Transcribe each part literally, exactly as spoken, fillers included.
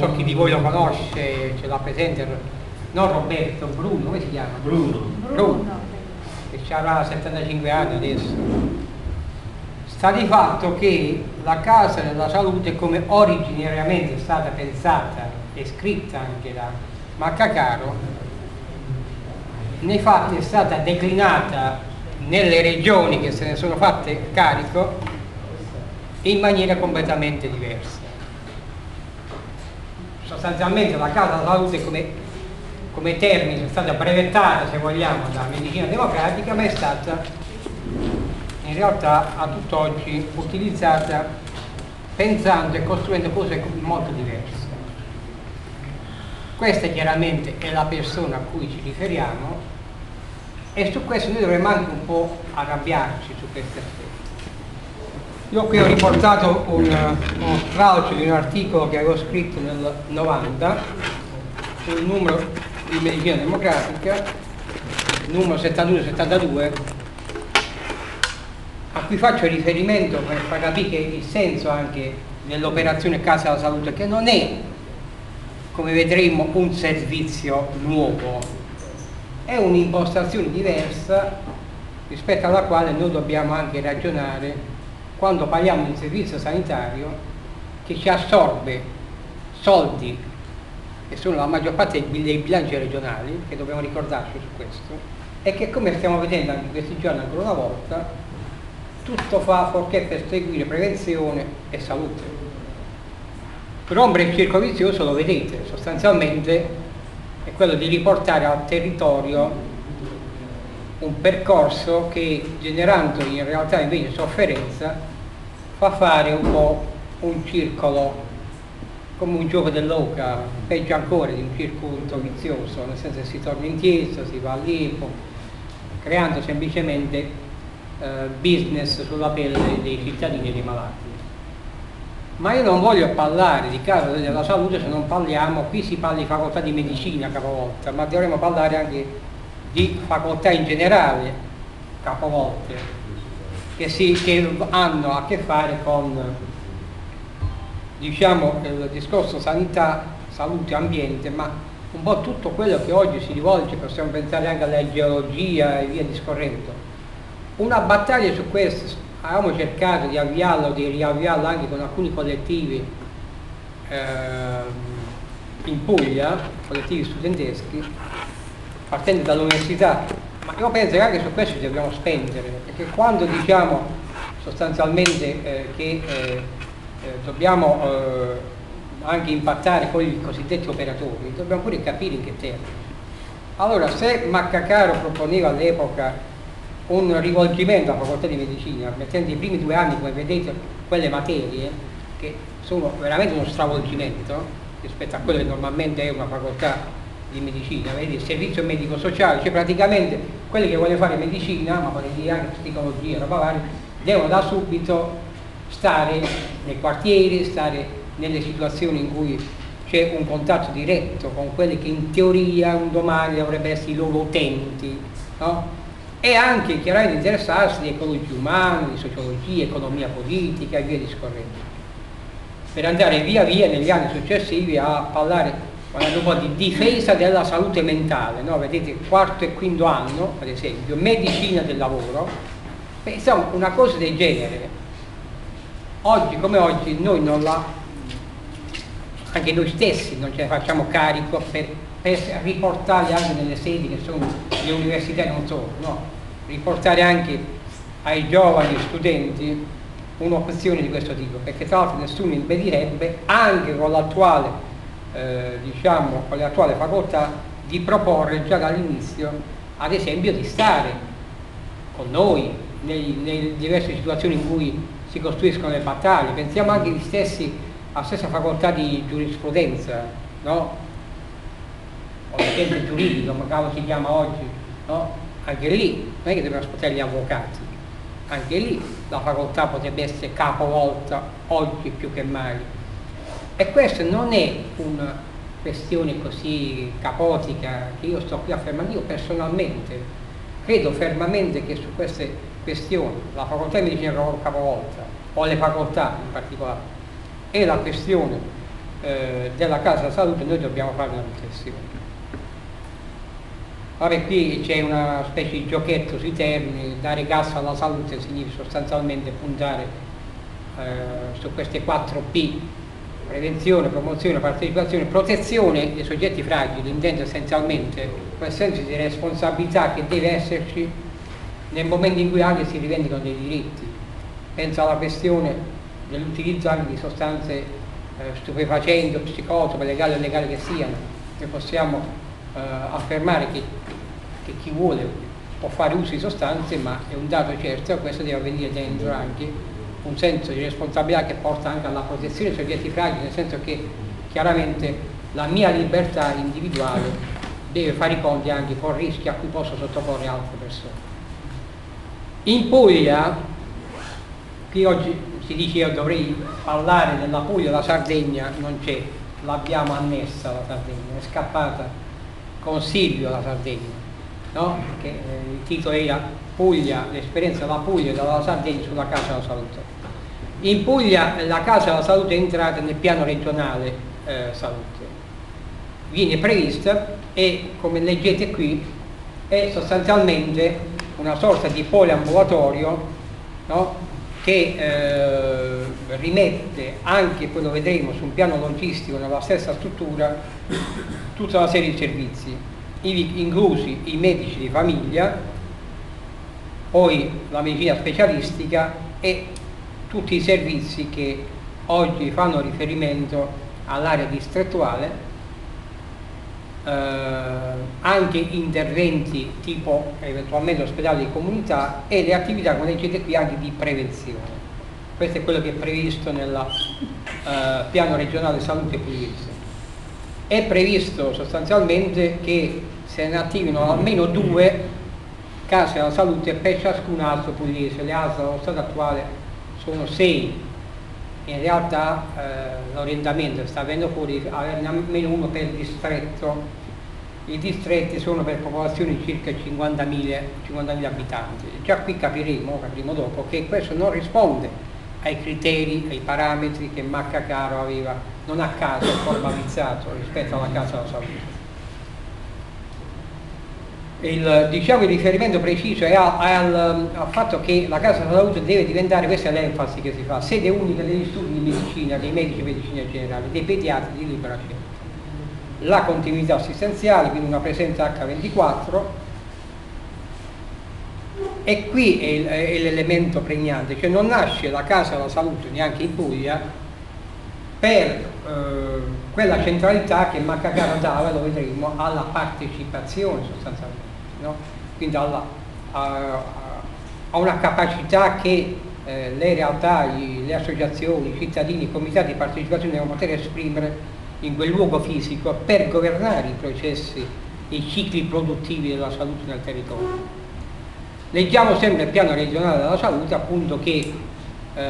so chi di voi lo conosce, ce l'ha presente, non Roberto, Bruno, come si chiama? Bruno. Bruno, che avrà settantacinque anni adesso. Sta di fatto che la Casa della Salute, come originariamente è stata pensata e scritta anche da Maccacaro, nei fatti è stata declinata nelle regioni che se ne sono fatte carico in maniera completamente diversa. Sostanzialmente la Casa della Salute come, come termine è stata brevettata, se vogliamo, da medicina democratica, ma è stata in realtà a tutt'oggi utilizzata pensando e costruendo cose molto diverse. Questa chiaramente è la persona a cui ci riferiamo e su questo noi dovremmo anche un po' arrabbiarci su questi aspetti. Io qui ho riportato un, uno stralcio di un articolo che avevo scritto nel novanta sul numero di medicina democratica, numero settantuno settantadue, a cui faccio riferimento per far capire che il senso anche dell'operazione Casa della Salute, che non è, come vedremo, un servizio nuovo, è un'impostazione diversa rispetto alla quale noi dobbiamo anche ragionare quando parliamo di un servizio sanitario che ci assorbe soldi che sono la maggior parte dei bilanci regionali, che dobbiamo ricordarci su questo, e che, come stiamo vedendo anche in questi giorni ancora una volta, tutto fa fuorché perseguire prevenzione e salute. Rompere il circolo vizioso, lo vedete, sostanzialmente è quello di riportare al territorio un percorso che, generando in realtà invece sofferenza, fa fare un po' un circolo come un gioco dell'oca, peggio ancora di un circuito vizioso, nel senso che si torna in chiesa, si va all'I P O, creando semplicemente eh, business sulla pelle dei cittadini e dei malati. Ma io non voglio parlare di Casa della Salute se non parliamo, qui si parla di facoltà di medicina capovolta, ma dovremmo parlare anche di facoltà in generale capovolte, che, si, che hanno a che fare con, diciamo, il discorso sanità, salute, ambiente, ma un po' tutto quello che oggi si rivolge, possiamo pensare anche alla geologia e via discorrendo. Una battaglia su questo avevamo cercato di avviarlo, di riavviarlo anche con alcuni collettivi eh, in Puglia, collettivi studenteschi, partendo dall'università, ma io penso che anche su questo ci dobbiamo spendere, perché quando diciamo sostanzialmente eh, che eh, eh, dobbiamo eh, anche impattare con i cosiddetti operatori, dobbiamo pure capire in che termini. Allora, se Maccacaro proponeva all'epoca un rivolgimento alla facoltà di medicina, mettendo i primi due anni, come vedete, quelle materie che sono veramente uno stravolgimento rispetto a quello che normalmente è una facoltà di medicina, vedi, il servizio medico sociale, cioè praticamente quelli che vogliono fare medicina, ma vorrei dire anche psicologia, roba varia, devono da subito stare nei quartieri, stare nelle situazioni in cui c'è un contatto diretto con quelli che in teoria un domani dovrebbero essere i loro utenti, no? E anche chiaramente interessarsi di ecologia umana, di sociologia, economia politica e via discorrendo, per andare via via negli anni successivi a parlare un po' di difesa della salute mentale, no? Vedete, quarto e quinto anno, ad esempio, medicina del lavoro. Beh, insomma, una cosa del genere oggi come oggi noi non la, anche noi stessi non ce ne facciamo carico per, per riportarli anche nelle sedi che sono le università e non solo, no? Riportare anche ai giovani studenti un'opzione di questo tipo, perché tra l'altro nessuno impedirebbe, anche con l'attuale eh, diciamo con le attuali facoltà, di proporre già dall'inizio, ad esempio, di stare con noi nei, nelle diverse situazioni in cui si costruiscono le battaglie. Pensiamo anche gli stessi, alla stessa facoltà di giurisprudenza, no? O di scienze giuridiche, come cavolo si chiama oggi, no? Anche lì non è che dobbiamo aspettare gli avvocati, anche lì la facoltà potrebbe essere capovolta oggi più che mai. E questa non è una questione così caotica che io sto qui affermando. Io personalmente credo fermamente che su queste questioni la facoltà di medicina capovolta, o le facoltà in particolare, e la questione eh, della casa della salute noi dobbiamo fare una riflessione. Vabbè, qui c'è una specie di giochetto sui termini. Dare gas alla salute significa sostanzialmente puntare eh, su queste quattro P: prevenzione, promozione, partecipazione, protezione dei soggetti fragili, intende essenzialmente quel senso di responsabilità che deve esserci nel momento in cui anche si rivendicano dei diritti. Penso alla questione dell'utilizzo anche di sostanze eh, stupefacenti o psicotrope, legali o illegali che siano. Noi possiamo eh, affermare che, che chi vuole può fare uso di sostanze, ma è un dato certo, e questo deve avvenire dentro anche un senso di responsabilità che porta anche alla protezione dei soggetti fragili, nel senso che chiaramente la mia libertà individuale deve fare i conti anche con rischi a cui posso sottoporre altre persone. In Puglia, qui oggi si dice io dovrei parlare della Puglia, la Sardegna non c'è, l'abbiamo annessa la Sardegna, è scappata con Silvio la Sardegna, no? Che, eh, il titolo era Puglia, l'esperienza della Puglia e della Sardegna sulla casa della salute. In Puglia la casa della salute è entrata nel piano regionale eh, salute, viene prevista e, come leggete qui, è sostanzialmente una sorta di poliambulatorio, no? Che eh, rimette anche, poi lo vedremo, su un piano logistico nella stessa struttura, tutta una serie di servizi, ivi inclusi i medici di famiglia, poi la medicina specialistica e tutti i servizi che oggi fanno riferimento all'area distrettuale, eh, anche interventi tipo eventualmente ospedali di comunità e le attività, come leggete qui, anche di prevenzione. Questo è quello che è previsto nel eh, piano regionale salute pugliese. È previsto sostanzialmente che se ne attivino almeno due case della salute per ciascun A S L pugliese. Le A S L allo stato attuale sono sei, in realtà eh, l'orientamento sta avendo fuori di averne almeno uno per distretto. I distretti sono per popolazioni di circa cinquantamila abitanti. Già qui capiremo, capiremo dopo, che questo non risponde ai criteri, ai parametri che Maccacaro aveva non a caso formalizzato rispetto alla casa della salute. Il, diciamo, il riferimento preciso è al, al, al fatto che la casa della salute deve diventare, questa è l'enfasi che si fa, sede unica degli studi di medicina, dei medici di medicina generale, dei pediatri di libera scelta. La continuità assistenziale, quindi una presenza acca ventiquattro, e qui è l'elemento pregnante, cioè non nasce la casa della salute neanche in Puglia per eh, quella centralità che Maccacaro dava, lo vedremo, alla partecipazione sostanzialmente, no? Quindi alla, a, a una capacità che eh, le realtà, gli, le associazioni, i cittadini, i comitati di partecipazione devono poter esprimere in quel luogo fisico per governare i processi, i cicli produttivi della salute nel territorio. Leggiamo sempre il piano regionale della salute, appunto, che eh,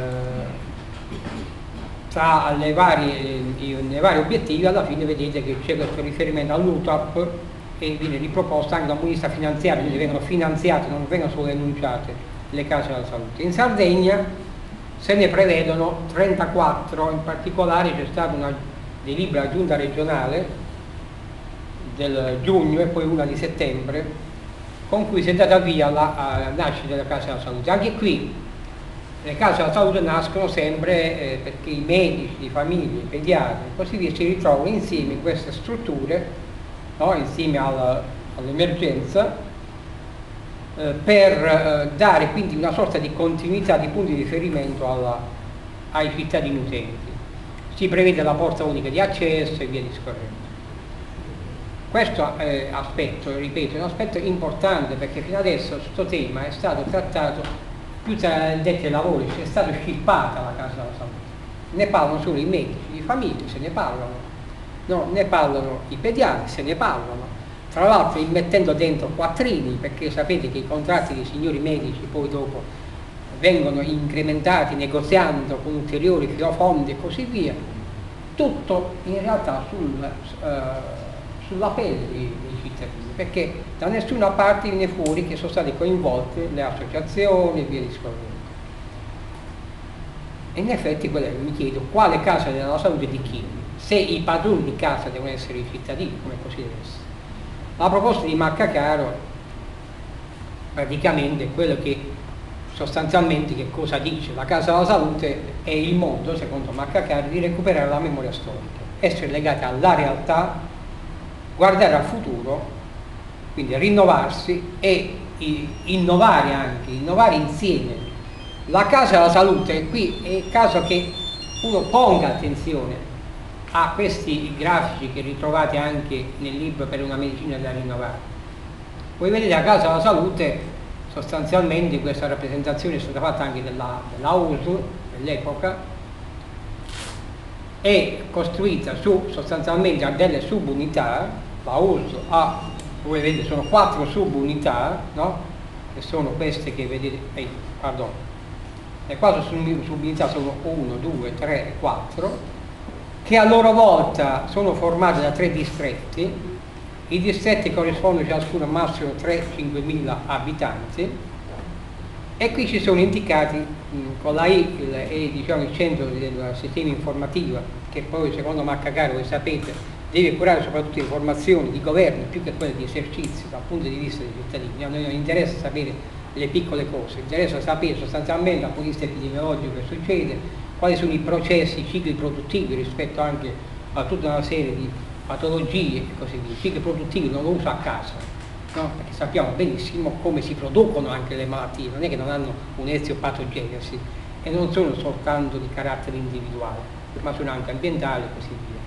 tra le varie, nei vari obiettivi alla fine vedete che c'è questo riferimento all'U T A P e viene riproposta anche da un punto di vista finanziario, quindi vengono finanziate, non vengono solo enunciate le case della salute. In Sardegna se ne prevedono trentaquattro, in particolare c'è stata una delibera giunta regionale del giugno e poi una di settembre con cui si è data via alla nascita della casa della salute. Anche qui le case della salute nascono sempre eh, perché i medici di famiglia, i pediatri e così via si ritrovano insieme in queste strutture, no? Insieme al, all'emergenza, eh, per eh, dare quindi una sorta di continuità di punti di riferimento alla, ai cittadini utenti. Si prevede la porta unica di accesso e via discorrendo. Questo eh, aspetto, ripeto, è un aspetto importante perché fino adesso questo tema è stato trattato più tra il detto ai lavori, è stata scippata la casa della salute. Ne parlano solo i medici di famiglia, se ne parlano, no, ne parlano i pediatri, se ne parlano, tra l'altro immettendo dentro quattrini, perché sapete che i contratti dei signori medici poi dopo vengono incrementati negoziando con ulteriori filofondi e così via, tutto in realtà sul, uh, sulla pelle dei, dei cittadini, perché da nessuna parte viene fuori che sono state coinvolte le associazioni e via discorrendo. E in effetti mi chiedo quale casa della salute di chi? se i padroni di casa devono essere i cittadini, come così deve essere. La proposta di Maccacaro praticamente è quello che sostanzialmente che cosa dice? La Casa della Salute è il modo, secondo Maccacaro, di recuperare la memoria storica, essere legati alla realtà, guardare al futuro, quindi rinnovarsi e innovare anche, innovare insieme. La Casa della Salute, qui è il caso che uno ponga attenzione a questi grafici che ritrovate anche nel libro Per una medicina da rinnovare. Voi vedete la Casa della Salute, sostanzialmente questa rappresentazione è stata fatta anche della, della U S L dell'epoca, è costruita su sostanzialmente a delle subunità. La U S L ha, voi vedete, sono quattro subunità, no? Che sono queste che vedete, eh, pardon, le quattro subunità sono uno, due, tre, quattro, che a loro volta sono formate da tre distretti. I distretti corrispondono ciascuno a massimo tre cinque mila abitanti, e qui ci sono indicati mh, con la I il, è, diciamo, il centro del sistema informativo, che poi secondo Maccacaro, voi sapete, deve curare soprattutto informazioni di governo più che quelle di esercizio dal punto di vista dei cittadini. A noi non interessa sapere le piccole cose, interessa sapere sostanzialmente dal punto di vista epidemiologico che succede, quali sono i processi, i cicli produttivi rispetto anche a tutta una serie di patologie e così via. I cicli produttivi non lo uso a caso, no? Perché sappiamo benissimo come si producono anche le malattie, non è che non hanno un'eziopatogenesi e non sono soltanto di carattere individuale, ma sono anche ambientali e così via.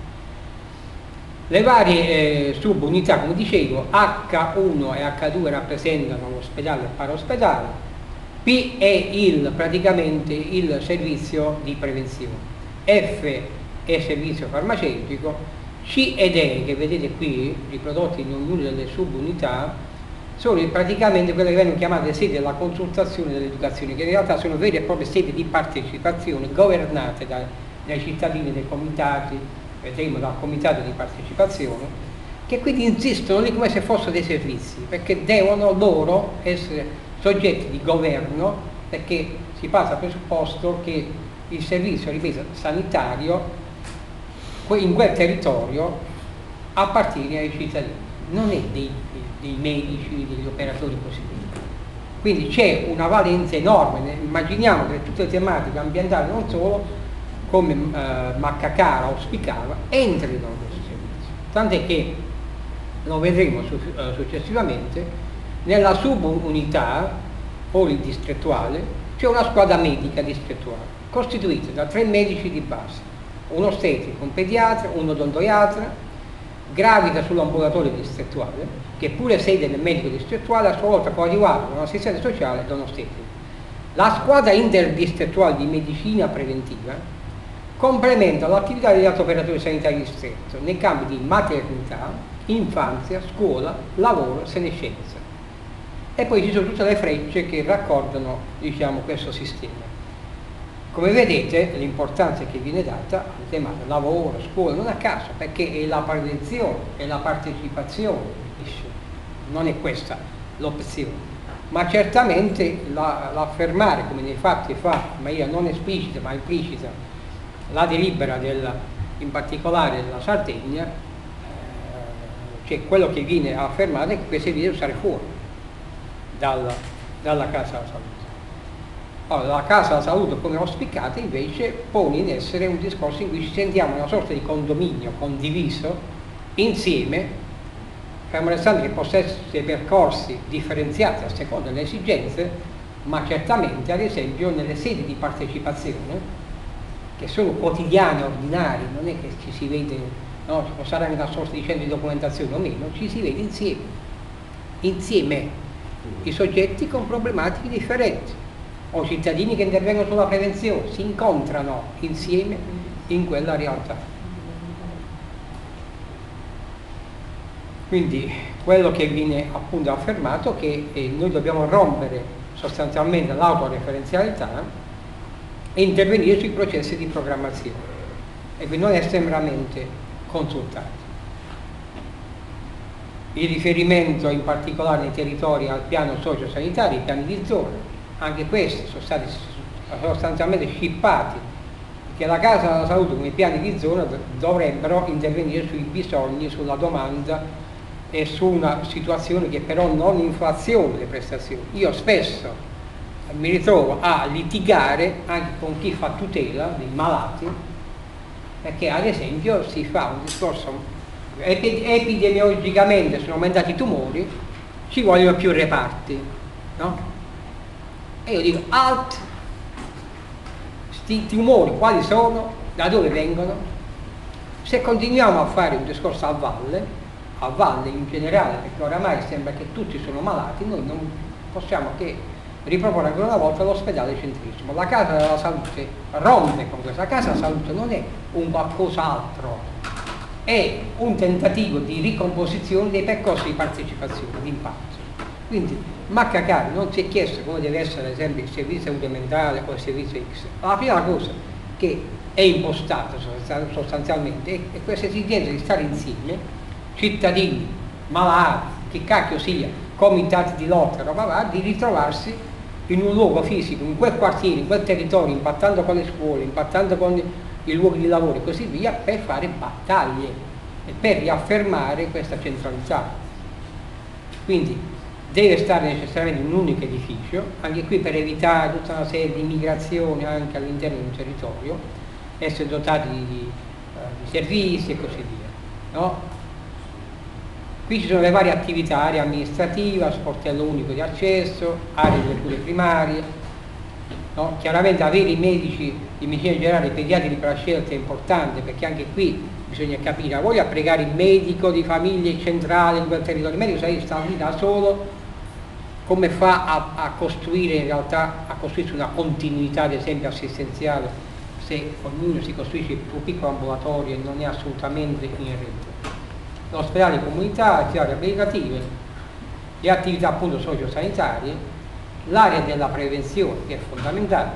Le varie eh, subunità, come dicevo, acca uno e acca due rappresentano l'ospedale e il paraospedale, P è il, praticamente il servizio di prevenzione, F è il servizio farmaceutico, C ed E, che vedete qui riprodotti in ognuna delle subunità, sono praticamente quelle che vengono chiamate sedi della consultazione e dell'educazione, che in realtà sono vere e proprie sedi di partecipazione governate da, dai cittadini, dai comitati, vedremo dal comitato di partecipazione, che quindi insistono lì come se fossero dei servizi, perché devono loro essere soggetti di governo, perché si passa al presupposto che il servizio, ripeto, sanitario in quel territorio appartiene ai cittadini, non è dei, dei medici, degli operatori così via. Quindi c'è una valenza enorme. Immaginiamo che tutte le tematiche ambientali, non solo, come eh, Maccacaro auspicava, entrino in questo servizio, tant'è che lo vedremo su, eh, successivamente. Nella subunità polidistrettuale c'è una squadra medica distrettuale costituita da tre medici di base, un ostetrico, un pediatra, un odontoiatra, gravita sull'ambulatorio distrettuale, che pure sede del medico distrettuale, a sua volta coadiuvato da un assistente sociale e da un ostetrico. La squadra interdistrettuale di medicina preventiva complementa l'attività degli altri operatori sanitari di distretto nei campi di maternità, infanzia, scuola, lavoro, senescenza. E poi ci sono tutte le frecce che raccordano, diciamo, questo sistema. Come vedete, l'importanza che viene data al tema del lavoro, scuola, non a caso, perché è la prevenzione, è la partecipazione, non è questa l'opzione. Ma certamente l'affermare, come nei fatti fa in maniera non esplicita ma implicita, la delibera del, in particolare della Sardegna, eh, cioè quello che viene affermato è che queste devono stare fuori Dalla, dalla Casa della Salute. Allora, la Casa della Salute, come auspicata, invece pone in essere un discorso in cui ci sentiamo una sorta di condominio condiviso insieme, fermo restando che possano essere percorsi differenziati a seconda delle esigenze, ma certamente ad esempio nelle sedi di partecipazione, che sono quotidiane, ordinarie, non è che ci si vede, no, ci può stare anche una sorta di centro di documentazione o meno, ci si vede insieme, insieme i soggetti con problematiche differenti o cittadini che intervengono sulla prevenzione, si incontrano insieme in quella realtà. Quindi quello che viene appunto affermato è che eh, noi dobbiamo rompere sostanzialmente l'autoreferenzialità e intervenire sui processi di programmazione e quindi non essere meramente consultati. Il riferimento in particolare nei territori al piano sociosanitario, i piani di zona, anche questi sono stati sostanzialmente scippati che la Casa della Salute come i piani di zona dovrebbero intervenire sui bisogni, sulla domanda e su una situazione che però non inflaziona le prestazioni. Io spesso mi ritrovo a litigare anche con chi fa tutela dei malati, perché ad esempio si fa un discorso epidemiologicamente sono aumentati i tumori, ci vogliono più reparti, no? E io dico alt, sti tumori quali sono, da dove vengono? Se continuiamo a fare un discorso a valle, a valle in generale, perché oramai sembra che tutti sono malati, noi non possiamo che riproporre ancora una volta l'ospedale centrissimo. La Casa della Salute rompe con questa. La Casa della Salute non è un qualcos'altro, è un tentativo di ricomposizione dei percorsi di partecipazione, di impatto. Quindi Maccacari non si è chiesto come deve essere ad esempio il servizio salute mentale o il servizio X. La prima cosa che è impostata sostanzialmente è questa esigenza di stare insieme, cittadini, malati, che cacchio sia, comitati di lotta, roba va, di ritrovarsi in un luogo fisico, in quel quartiere, in quel territorio, impattando con le scuole, impattando con i luoghi di lavoro e così via, per fare battaglie e per riaffermare questa centralità. Quindi deve stare necessariamente in un unico edificio, anche qui per evitare tutta una serie di migrazioni anche all'interno di un territorio, essere dotati di, di, uh, di servizi e così via, no? Qui ci sono le varie attività, area amministrativa, sportello unico di accesso, aree delle cure primarie, no? Chiaramente avere i medici di medicina generale, i pediatri per la scelta è importante, perché anche qui bisogna capire, a voglia pregare il medico di famiglia centrale in quel territorio, il medico sai, sta lì da solo, come fa a, a costruire in realtà, a costruirsi una continuità ad esempio assistenziale, se ognuno si costruisce il suo piccolo ambulatorio e non è assolutamente in rete. L'ospedale di comunità, attività riabilitative, le attività appunto sociosanitarie, l'area della prevenzione che è fondamentale,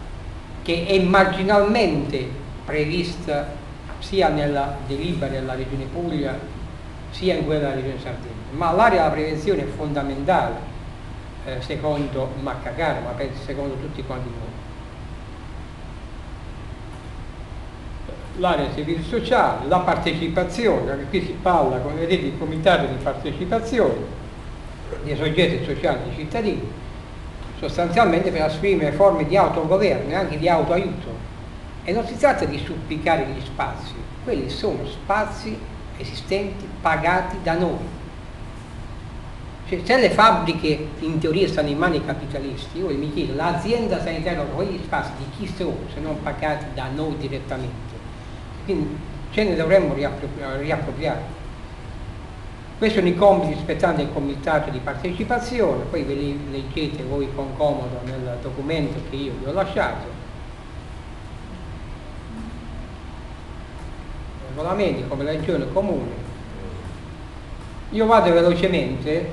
che è marginalmente prevista sia nella delibera della Regione Puglia sia in quella della Regione Sardegna, ma l'area della prevenzione è fondamentale eh, secondo Maccacari, ma penso secondo tutti quanti noi. L'area dei servizi sociali, la partecipazione, anche qui si parla, come vedete, di comitato di partecipazione dei soggetti sociali dei cittadini, sostanzialmente per assumere forme di autogoverno e anche di autoaiuto. E non si tratta di supplicare gli spazi, quelli sono spazi esistenti pagati da noi. Cioè, se le fabbriche in teoria stanno in mani ai capitalisti, io mi chiedo, l'azienda sanitaria, quegli spazi di chi sono se non pagati da noi direttamente? Quindi ce ne dovremmo riappropriare. Questi sono i compiti spettanti al comitato di partecipazione, poi ve li leggete voi con comodo nel documento che io vi ho lasciato. Regolamenti come la regione comune. Io vado velocemente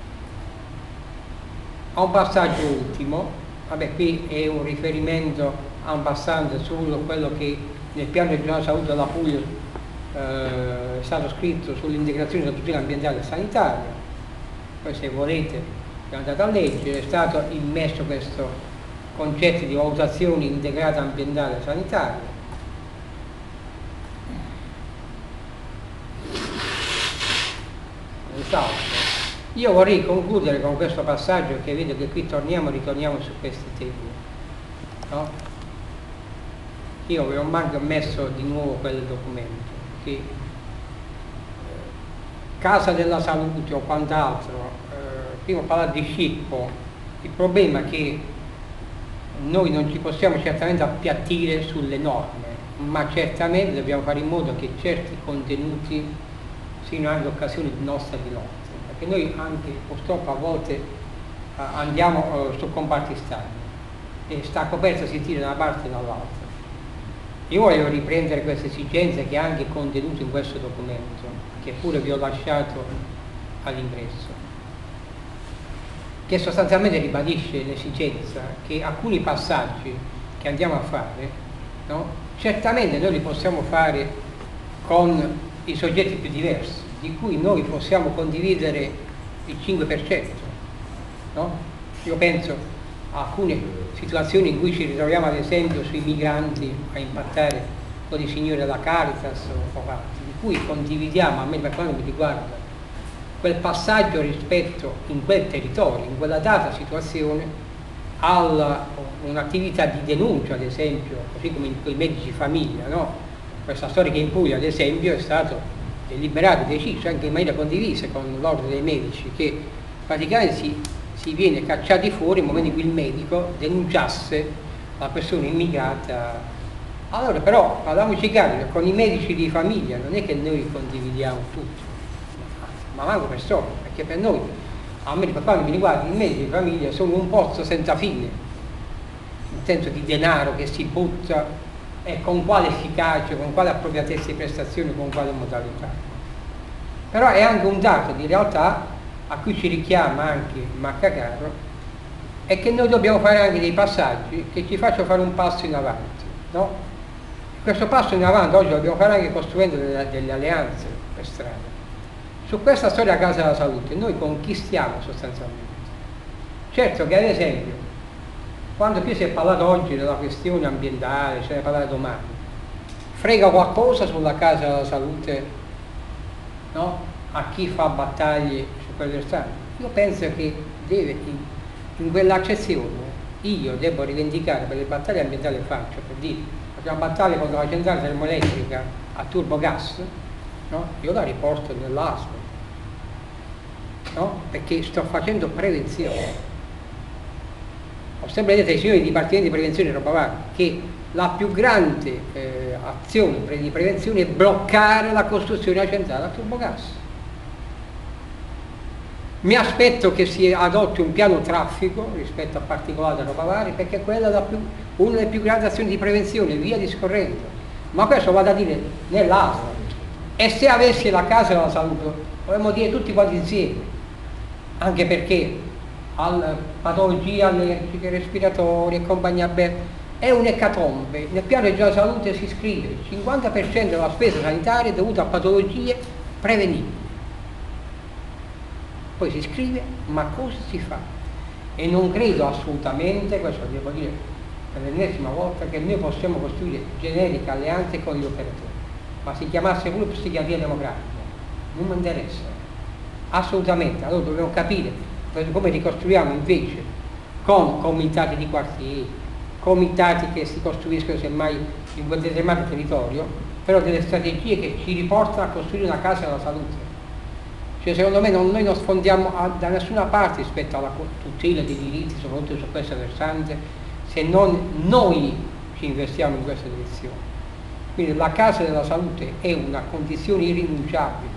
a un passaggio ultimo, vabbè qui è un riferimento a un passaggio su quello che nel piano regionale salute della Puglia eh, è stato scritto sull'integrazione della tutela ambientale e sanitaria, poi se volete andate a leggere, è stato immesso questo concetto di valutazione integrata ambientale e sanitaria. Esatto. Io vorrei concludere con questo passaggio, che vedo che qui torniamo e ritorniamo su questi temi, no? Io vi ho manco messo di nuovo quel documento, che eh, Casa della Salute o quant'altro, eh, prima ho parlato di Scippo, il problema è che noi non ci possiamo certamente appiattire sulle norme, ma certamente dobbiamo fare in modo che certi contenuti siano anche occasioni nostre di lotta, perché noi anche purtroppo a volte eh, andiamo eh, su comparti stagni e sta coperta si tira da una parte e dall'altra. Io voglio riprendere queste esigenze che è anche contenuto in questo documento, che pure vi ho lasciato all'ingresso, che sostanzialmente ribadisce l'esigenza che alcuni passaggi che andiamo a fare, no? Certamente noi li possiamo fare con i soggetti più diversi, di cui noi possiamo condividere il cinque per cento, no? Io penso alcune situazioni in cui ci ritroviamo ad esempio sui migranti a impattare con i signori della Caritas o altri, di cui condividiamo, a me per quanto mi riguarda, quel passaggio rispetto in quel territorio, in quella data situazione, a un'attività di denuncia, ad esempio, così come in quei medici famiglia, no? Questa storia che in Puglia, ad esempio, è stato deliberato e deciso anche in maniera condivisa con l'ordine dei medici, che praticamente si, si viene cacciati fuori nel momento in cui il medico denunciasse la persona immigrata. Allora, però, parliamoci chiaro, con i medici di famiglia non è che noi condividiamo tutto, ma manco per solo, perché per noi, a me per quanto mi riguarda, i medici di famiglia sono un pozzo senza fine, nel senso di denaro che si butta e con quale efficacia, con quale appropriatezza di prestazioni, con quale modalità. Però è anche un dato di realtà a cui ci richiama anche Maccacaro, è che noi dobbiamo fare anche dei passaggi che ci facciano fare un passo in avanti, no? Questo passo in avanti oggi lo dobbiamo fare anche costruendo delle, delle alleanze per strada. Su questa storia a Casa della Salute noi conquistiamo sostanzialmente. Certo che ad esempio, quando qui si è parlato oggi della questione ambientale, se ne parlerà domani, frega qualcosa sulla Casa della Salute, no? A chi fa battaglie su quel versante? Io penso che deve, in, in quell'accezione, io devo rivendicare per le battaglie ambientali che faccio, per dire, una battaglia contro la centrale termoelettrica a turbogas, no? Io la riporto nell'A S L, no? Perché sto facendo prevenzione. Ho sempre detto ai signori di Dipartimento di Prevenzione e roba varia che la più grande eh, azione di prevenzione è bloccare la costruzione della centrale a turbogas. Mi aspetto che si adotti un piano traffico rispetto a particolari roba varia, perché quella è la più, una delle più grandi azioni di prevenzione, via discorrendo. Ma questo vado a dire nell'A S L. E se avessi la Casa della Salute, dovremmo dire tutti quanti insieme, anche perché alla patologie allergiche, respiratorie e compagnia bella è un'ecatombe. Nel piano regionale della salute si scrive il cinquanta per cento della spesa sanitaria è dovuta a patologie prevenibili. Poi si scrive, ma cosa si fa? E non credo assolutamente, questo lo devo dire per l'ennesima volta, che noi possiamo costruire generiche alleanze con gli operatori, ma si chiamasse pure psichiatria democratica, non mi interessa, assolutamente. Allora dobbiamo capire come ricostruiamo invece con comitati di quartiere, comitati che si costruiscono semmai in quel determinato territorio, però delle strategie che ci riportano a costruire una casa della salute. Cioè, secondo me non, noi non sfondiamo a, da nessuna parte rispetto alla tutela dei diritti, soprattutto su questo versante, se non noi ci investiamo in questa direzione. Quindi la casa della salute è una condizione irrinunciabile.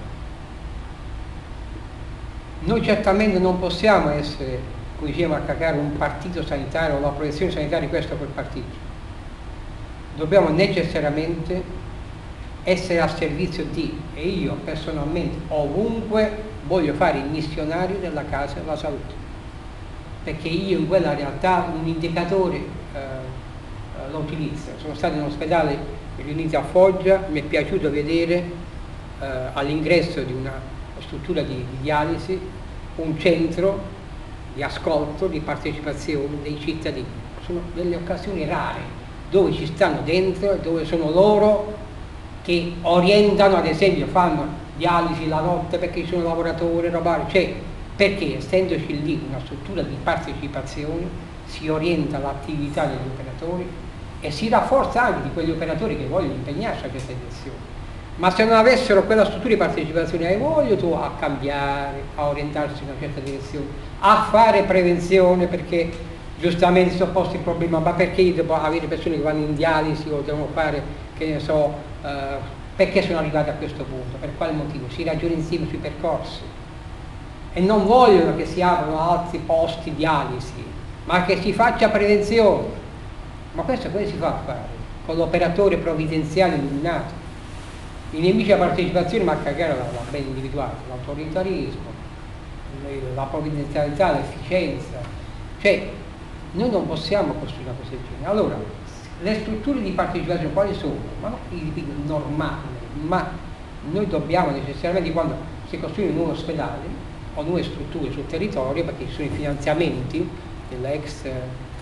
Noi certamente non possiamo essere, come diceva Maccacaro, un partito sanitario o la protezione sanitaria di questo o quel partito. Dobbiamo necessariamente essere a servizio di, e io personalmente ovunque voglio fare il missionario della Casa della Salute, perché io in quella realtà un indicatore eh, lo utilizzo. Sono stato in ospedale riuniti a Foggia, mi è piaciuto vedere eh, all'ingresso di una struttura di, di dialisi un centro di ascolto, di partecipazione dei cittadini. Sono delle occasioni rare dove ci stanno dentro e dove sono loro che orientano, ad esempio fanno dialisi la notte perché ci sono lavoratori, roba, cioè perché essendoci lì una struttura di partecipazione si orienta l'attività degli operatori e si rafforza anche di quegli operatori che vogliono impegnarsi a questa direzione. Ma se non avessero quella struttura di partecipazione, hai voglia tu a cambiare, a orientarsi in una certa direzione, a fare prevenzione, perché giustamente si sono posti il problema, ma perché io devo avere persone che vanno in dialisi o devono fare, che ne so, eh, perché sono arrivati a questo punto, per quale motivo? Si ragiona insieme sui percorsi e non vogliono che si aprano altri posti dialisi, ma che si faccia prevenzione. Ma questo come si fa a fare? Con l'operatore provvidenziale illuminato. I nemici della partecipazione, Maccacaro l'ha ben individuato, l'autoritarismo, la provvidenzialità, l'efficienza. Cioè, noi non possiamo costruire una cosa del genere. Allora, le strutture di partecipazione quali sono? Ma non normali, ma noi dobbiamo necessariamente, quando si costruiscono nuovi ospedali o nuove strutture sul territorio, perché ci sono i finanziamenti dell'ex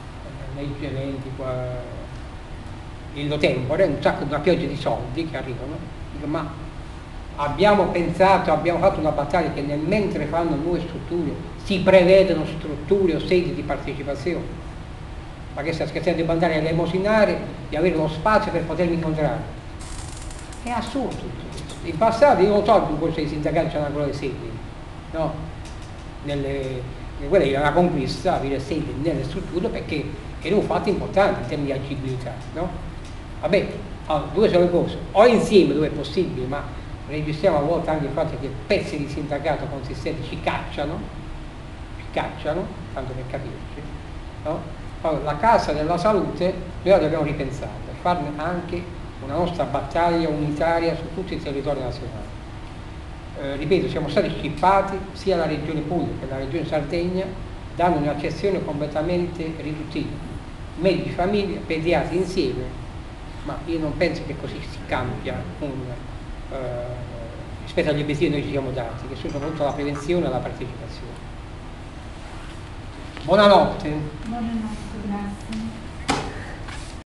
legge eventi qua, illo tempore, un sacco, una pioggia di soldi che arrivano. Dico, ma abbiamo pensato, abbiamo fatto una battaglia che nel mentre fanno nuove strutture si prevedono strutture o sedi di partecipazione. Ma che sta scherzando, devo andare a elemosinare di avere lo spazio per potermi incontrare? È assurdo tutto questo. In passato io non so in questi sindacati c'erano ancora le sedi, no? Nelle, quella era una conquista avere sedi nelle strutture perché erano fatti importanti in termini di agibilità, no? Vabbè, allora, due sono le cose, o insieme dove è possibile, ma registriamo a volte anche il fatto che pezzi di sindacato consistenti ci cacciano, ci cacciano, tanto per capirci, no? Allora, la Casa della Salute noi la dobbiamo ripensare, per farne anche una nostra battaglia unitaria su tutto il territorio nazionale. Eh, ripeto, siamo stati scippati, sia la Regione Puglia che la Regione Sardegna danno un'accezione completamente riduttiva. Medici, famiglia, pediatri insieme, ma io non penso che così si cambia un, eh, rispetto agli obiettivi che noi ci siamo dati, che sono soprattutto la prevenzione e la partecipazione. Buonanotte. Buonanotte, grazie.